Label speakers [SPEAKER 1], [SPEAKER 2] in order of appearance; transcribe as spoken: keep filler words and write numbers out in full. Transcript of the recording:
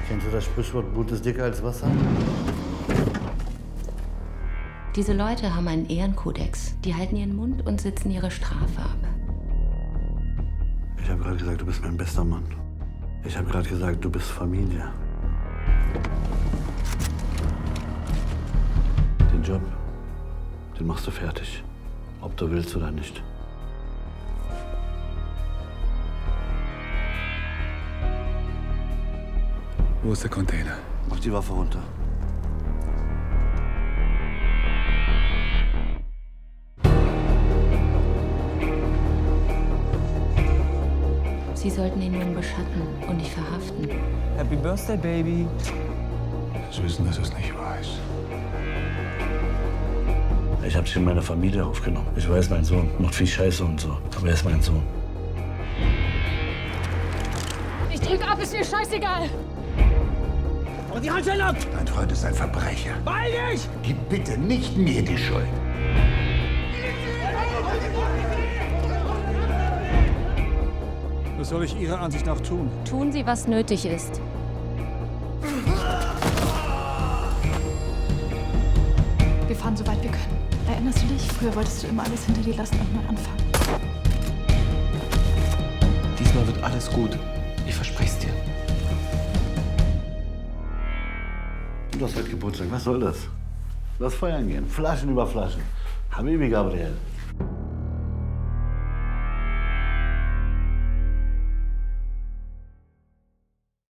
[SPEAKER 1] Kennst du das Sprichwort, Blut ist dicker als Wasser?
[SPEAKER 2] Diese Leute haben einen Ehrenkodex. Die halten ihren Mund und sitzen ihre Strafe ab.
[SPEAKER 1] Ich habe gerade gesagt, du bist mein bester Mann. Ich habe gerade gesagt, du bist Familie. Den Job, den machst du fertig. Ob du willst oder nicht.
[SPEAKER 3] Wo ist der Container?
[SPEAKER 1] Mach die Waffe runter.
[SPEAKER 2] Sie sollten den Jungen beschatten und nicht verhaften.
[SPEAKER 4] Happy Birthday, Baby.
[SPEAKER 3] Sie wissen, dass es nicht wahr ist.
[SPEAKER 1] Ich habe dich in meine Familie aufgenommen. Ich weiß, mein Sohn macht viel Scheiße und so. Aber er ist mein Sohn.
[SPEAKER 5] Ich drück ab, ist mir scheißegal.
[SPEAKER 4] Und die Handschellen ab!
[SPEAKER 3] Dein Freund ist ein Verbrecher.
[SPEAKER 4] Beeil dich!
[SPEAKER 3] Gib bitte nicht mir die Schuld.
[SPEAKER 6] Was soll ich Ihrer Ansicht nach tun?
[SPEAKER 5] Tun Sie, was nötig ist.
[SPEAKER 7] Wir fahren so weit wir können. Erinnerst du dich? Früher wolltest du immer alles hinter dir lassen und neu anfangen.
[SPEAKER 4] Diesmal wird alles gut. Ich verspreche es dir.
[SPEAKER 1] Du hast heute Geburtstag, was soll das? Lass feiern gehen. Flaschen über Flaschen. Habibi Gabriel.